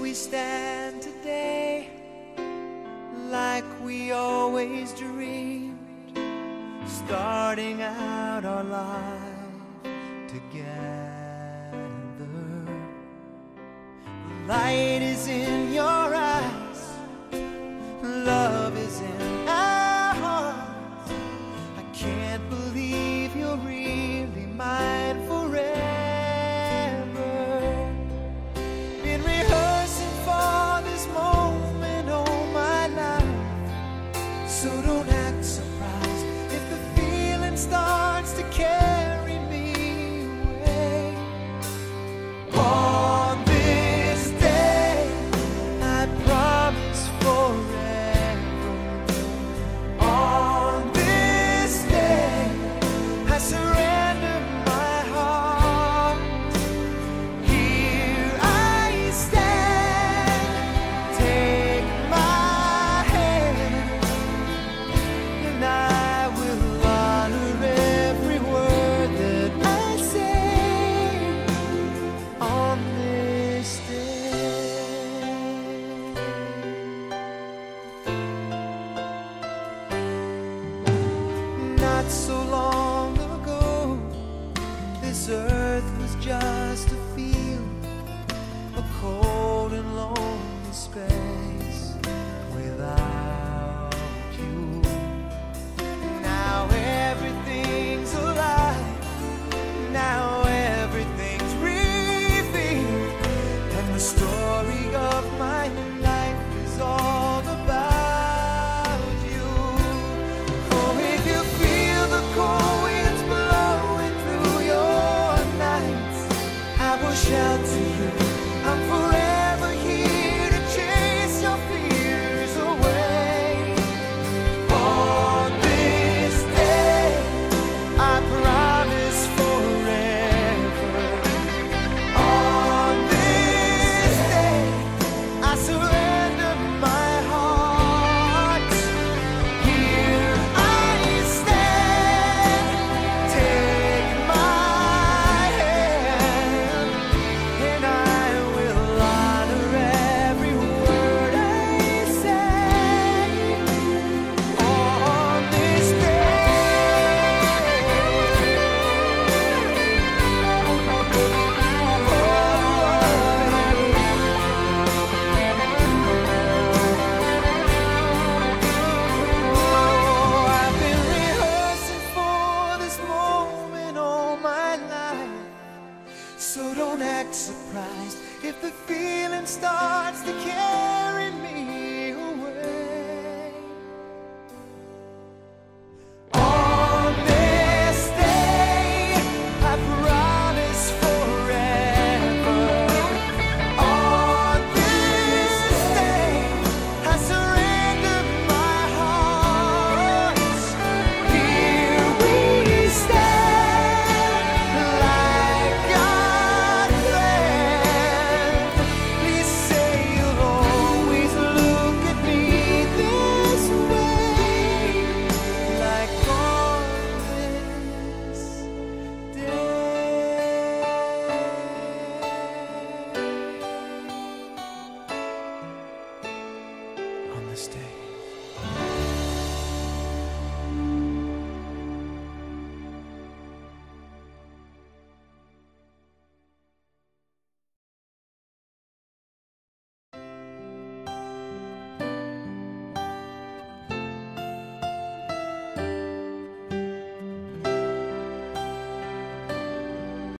we stand today like we always dreamed, starting out our life together. The light is in your eyes, love is in our hearts. I can't believe you're really mine forever. Been rehearsing for this moment all my life, so don't act surprised if the feeling starts to carry me away. On this day, I promise forever. On this day, I surrender my heart. Here I stand, take my hand, and I will honor every word that I say on this day. Not so long ago, this earth was just a field, a cold and lonely space without you. Now everything's alive, now everything's revealed, and the story of my life is all about you. Oh, if you feel the cold winds blowing through your nights, I will shout to you, I'm forever here to chase your fears away. On this day, I promise forever. On this day, I surrender my heart. Here I stand, take my hand, and I will honor every word I say on this day. Oh, I've been rehearsing for this moment all my life, so don't act surprised if the feeling starts to carry